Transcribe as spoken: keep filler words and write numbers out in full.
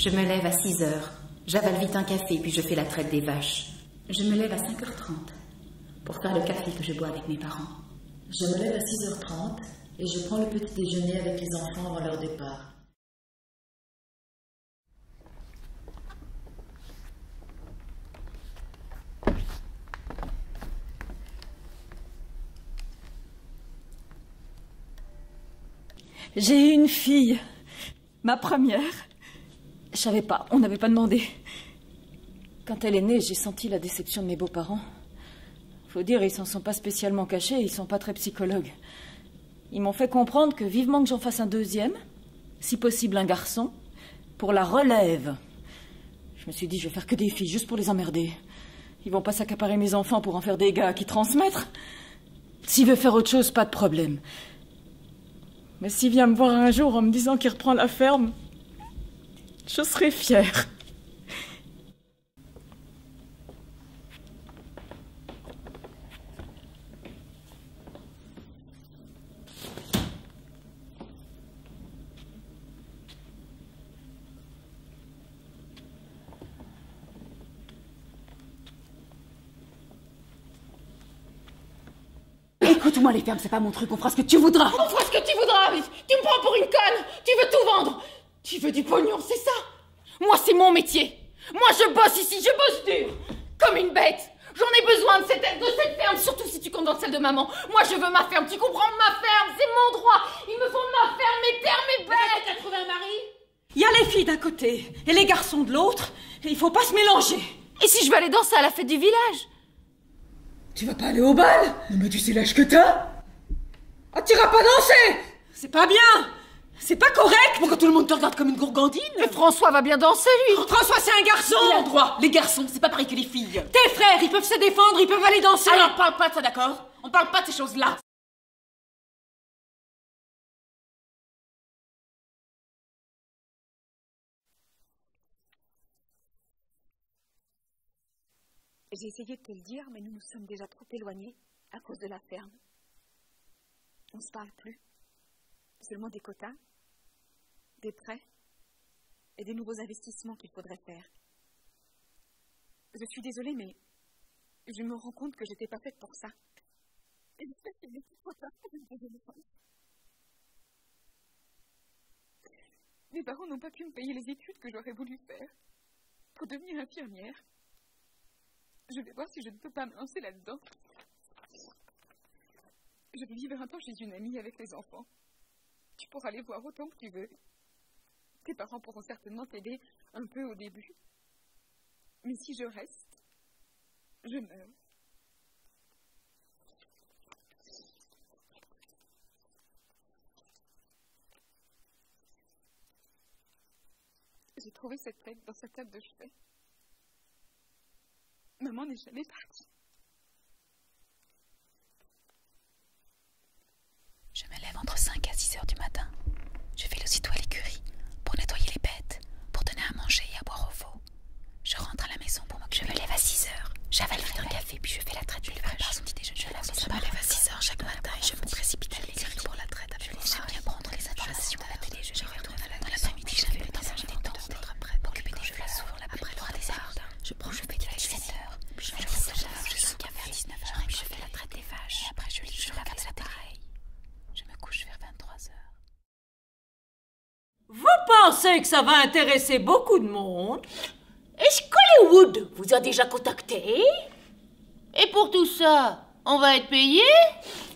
Je me lève à six heures. J'avale vite un café, puis je fais la traite des vaches. Je me lève à cinq heures trente pour faire le café que je bois avec mes parents. Je me lève à six heures trente et je prends le petit déjeuner avec les enfants avant leur départ. J'ai eu une fille. Ma première. Je savais pas, on n'avait pas demandé. Quand elle est née, j'ai senti la déception de mes beaux-parents. Faut dire, ils s'en sont pas spécialement cachés, ils sont pas très psychologues. Ils m'ont fait comprendre que vivement que j'en fasse un deuxième, si possible un garçon, pour la relève. Je me suis dit, je vais faire que des filles, juste pour les emmerder. Ils vont pas s'accaparer mes enfants pour en faire des gars qui transmettre. S'il veut faire autre chose, pas de problème. Mais s'il vient me voir un jour en me disant qu'il reprend la ferme, je serai fière. Écoute-moi, les fermes, c'est pas mon truc, on fera ce que tu voudras. On fera ce que tu voudras. Tu me prends pour une conne. Tu veux tout vendre. Tu veux du pognon, c'est ça? Moi, c'est mon métier. Moi, je bosse ici, je bosse dur. Comme une bête. J'en ai besoin de cette, de cette ferme, surtout si tu comptes dans celle de maman. Moi, je veux ma ferme, tu comprends? Ma ferme, c'est mon droit. Il me faut ma ferme, mes terres, mes bêtes. T'as trouvé un mari? Il y a les filles d'un côté et les garçons de l'autre. Et il faut pas se mélanger. Et si je veux aller danser à la fête du village? Tu vas pas aller au bal? Non mais tu sais l'âge que t'as? Ah, t'iras pas danser? C'est pas bien. C'est pas correct. Pourquoi tout le monde te regarde comme une gourgandine? Mais François va bien danser, lui. François, c'est un garçon. Il a le droit. Les garçons, c'est pas pareil que les filles. Tes frères, ils peuvent se défendre, ils peuvent aller danser. Alors, on parle pas de ça, d'accord? On parle pas de ces choses-là. J'ai essayé de te le dire, mais nous nous sommes déjà trop éloignés à cause de la ferme. On se parle plus. Seulement des quotas, des prêts et des nouveaux investissements qu'il faudrait faire. Je suis désolée, mais je me rends compte que j'étais pas faite pour ça. Et j'espère qu'il est trop tard pour une deuxième fois. Mes parents n'ont pas pu me payer les études que j'aurais voulu faire pour devenir infirmière. Je vais voir si je ne peux pas me lancer là-dedans. Je vais vivre un temps chez une amie avec les enfants. Tu pourras les voir autant que tu veux. Tes parents pourront certainement t'aider un peu au début. Mais si je reste, je meurs. J'ai trouvé cette lettre dans sa table de chevet. Maman n'est jamais partie. Je me lève entre cinq à six heures du matin. Je file aussitôt à l'écurie pour nettoyer les bêtes, pour donner à manger et à boire aux veaux. Je rentre à la maison pour m'occuper. Je me lève à six heures. J'avale vite un café, puis je fais la traite. Je lui prépare son petit déjeuner. Je me lève à six heures chaque matin et je me précipite à l'écurie pour la traite avec les J'aime bien prendre les informations à la télé. Je vais retourner dans l'après-midi. J'aime le temps manger des temps d'être prêt pour occuper des jeux souvent après droit des arts. Je prends le petit à dix-sept heures. Puis je fais un café à dix-neuf heures. Puis je fais la traite des vaches. Et après je lis. Je regarde l'appareil. Je me couche vers vingt-trois heures. Vous pensez que ça va intéresser beaucoup de monde? Est-ce qu'Hollywood vous a déjà contacté? Et pour tout ça, on va être payé?